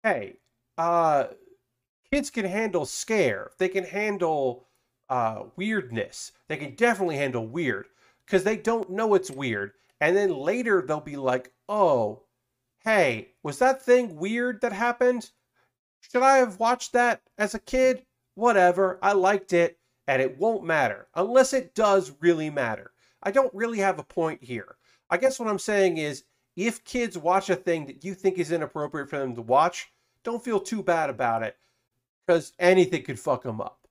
hey, uh, kids can handle scare. They can handle weirdness. They can definitely handle weird because they don't know it's weird. And then later they'll be like, oh, hey, was that thing weird that happened? Should I have watched that as a kid? Whatever, I liked it, and it won't matter. Unless it does really matter. I don't really have a point here. I guess what I'm saying is, if kids watch a thing that you think is inappropriate for them to watch, don't feel too bad about it, because anything could fuck them up.